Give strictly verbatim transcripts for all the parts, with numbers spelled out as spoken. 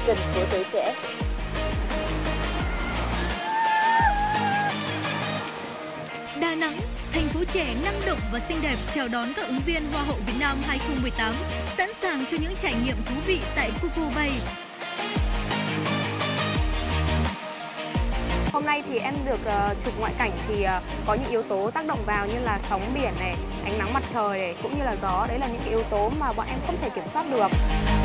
trình của tuổi trẻ. Đà Nẵng, thành phố trẻ năng động và xinh đẹp chào đón các ứng viên Hoa hậu Việt Nam hai không một tám, sẵn sàng cho những trải nghiệm thú vị tại Coco Bay. Hôm nay thì em được uh, chụp ngoại cảnh thì uh, có những yếu tố tác động vào như là sóng biển này, ánh nắng mặt trời này, cũng như là gió. Đấy là những cái yếu tố mà bọn em không thể kiểm soát được.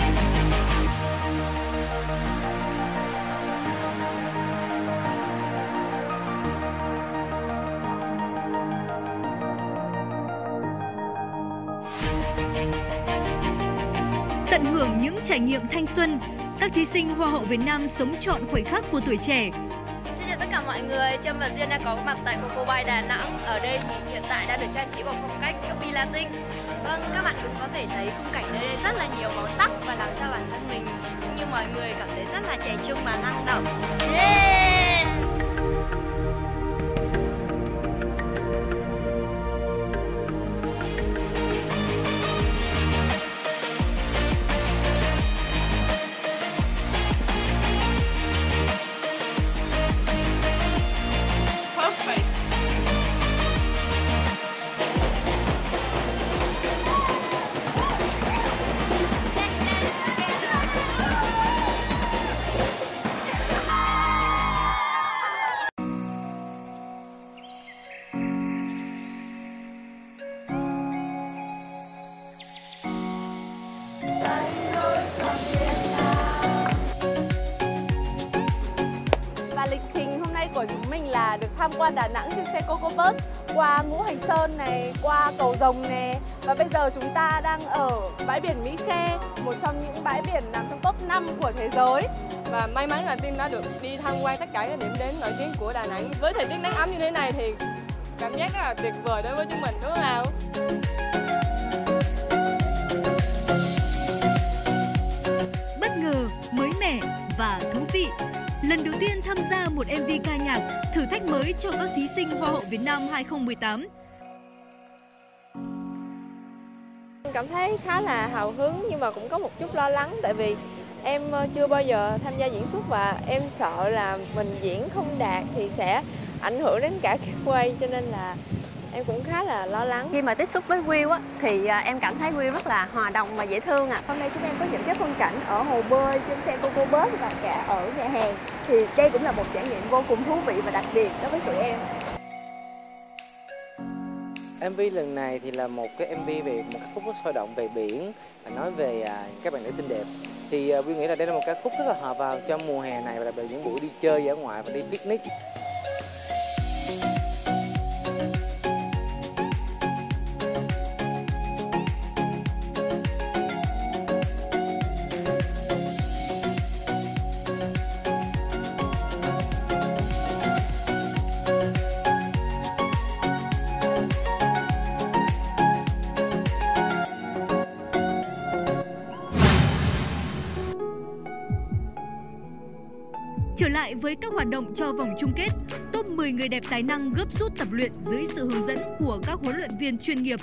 Tận hưởng những trải nghiệm thanh xuân, các thí sinh Hoa hậu Việt Nam sống trọn khoảnh khắc của tuổi trẻ. Xin chào tất cả mọi người, Trâm và Duyên đang có mặt tại Coco Bay Đà Nẵng. Ở đây thì hiện tại đang được trang trí bằng phong cách Shopee Latin. Vâng, các bạn cũng có thể thấy khung cảnh nơi đây rất là nhiều màu sắc và làm cho bản thân mình cũng như mọi người cảm thấy rất là trẻ trung và năng động. Yeah! Lịch trình hôm nay của chúng mình là được tham quan Đà Nẵng trên xe Coco Bus, qua Ngũ Hành Sơn này, qua cầu Rồng này, và bây giờ chúng ta đang ở bãi biển Mỹ Khê, một trong những bãi biển nằm trong top năm của thế giới. Và may mắn là Tiên đã được đi tham quan tất cả các điểm đến nổi tiếng của Đà Nẵng. Với thời tiết nắng ấm như thế này thì cảm giác rất là tuyệt vời đối với chúng mình, đúng không nào? Bất ngờ, mới mẻ và thú vị. Lần đầu tiên tham gia một em vê ca nhạc, thử thách mới cho các thí sinh Hoa hậu Việt Nam hai không một tám. Cảm thấy khá là hào hứng nhưng mà cũng có một chút lo lắng, tại vì em chưa bao giờ tham gia diễn xuất và em sợ là mình diễn không đạt thì sẽ ảnh hưởng đến cả cái quay, cho nên là em cũng khá là lo lắng. Khi mà tiếp xúc với Will á, thì em cảm thấy Will rất là hòa đồng và dễ thương ạ. À. Hôm nay chúng em có những cái phân cảnh ở hồ bơi, trên xe Coco Bus và cả ở nhà hàng. Thì đây cũng là một trải nghiệm vô cùng thú vị và đặc biệt đối với tụi em. em vê lần này thì là một cái em vê về một ca khúc rất sôi động về biển và nói về à, các bạn nữ xinh đẹp. Thì uh, Will nghĩ là đây là một ca khúc rất là hợp vào trong mùa hè này và đặc biệt những buổi đi chơi dã ngoại và đi picnic. Trở lại với các hoạt động cho vòng chung kết, top mười người đẹp tài năng gấp rút tập luyện dưới sự hướng dẫn của các huấn luyện viên chuyên nghiệp.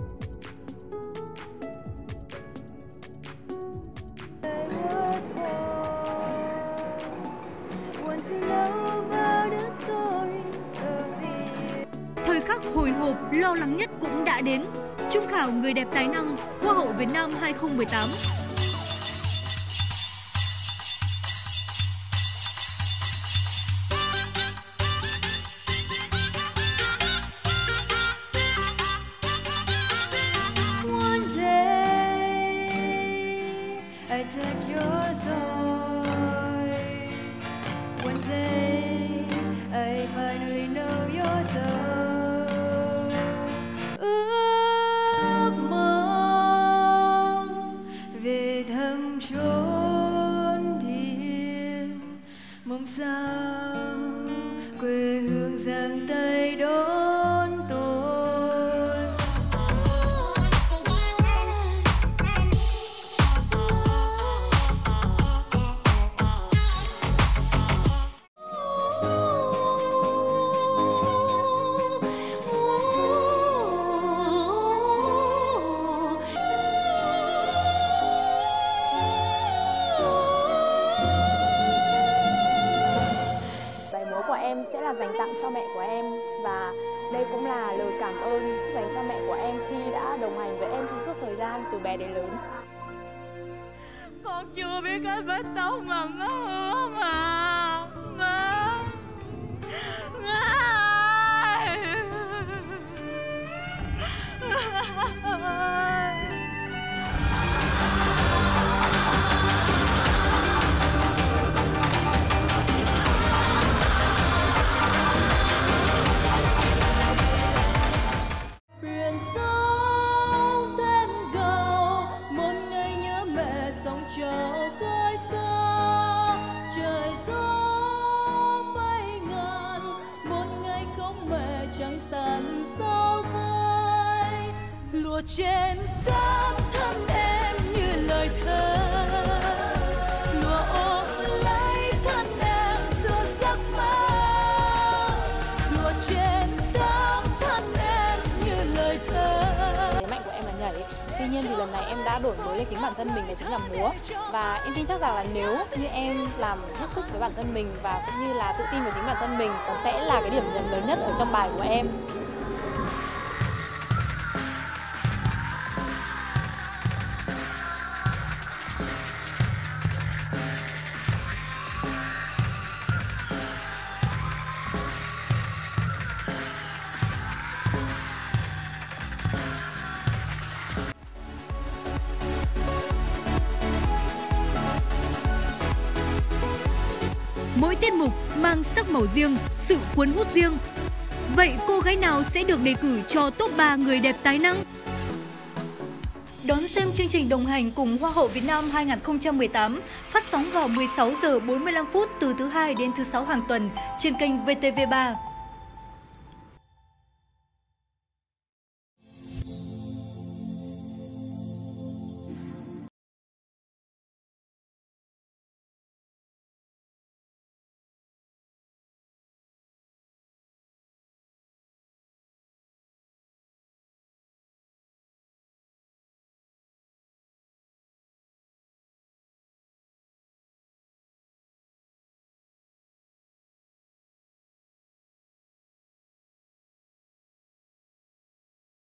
Thời khắc hồi hộp, lo lắng nhất cũng đã đến. Trung khảo người đẹp tài năng Hoa hậu Việt Nam hai không một tám. I touch your soul. One day I finally know your soul. Ước mong về dành tặng cho mẹ của em. Và đây cũng là lời cảm ơn dành cho mẹ của em khi đã đồng hành với em trong suốt thời gian từ bé đến lớn. Con chưa biết cái vết tóc mà má hứa mà. Má. Má ơi. Biển sóng tên gào, một ngày nhớ mẹ sóng chờ khơi xa. Trời gió mây ngàn, một ngày không mẹ chẳng tàn sao rơi. Lụa trên cát thân em như lời thơ, lụa ôm lấy thân em tựa giấc mơ. Lụa trên cát thân em như lời thơ. Thế mạnh của em là nhảy. Tuy nhiên thì lần này em đã đổi mới cho chính bản thân mình, đó chính là múa. Và em tin chắc rằng là nếu như em làm hết sức với bản thân mình và cũng như là tự tin vào chính bản thân mình, đó sẽ là cái điểm nhấn lớn nhất ở trong bài của em. Mỗi tiết mục mang sắc màu riêng, sự cuốn hút riêng. Vậy cô gái nào sẽ được đề cử cho top ba người đẹp tài năng? Đón xem chương trình đồng hành cùng Hoa hậu Việt Nam hai không một tám phát sóng vào mười sáu giờ bốn mươi lăm phút từ thứ hai đến thứ sáu hàng tuần trên kênh vê tê vê ba.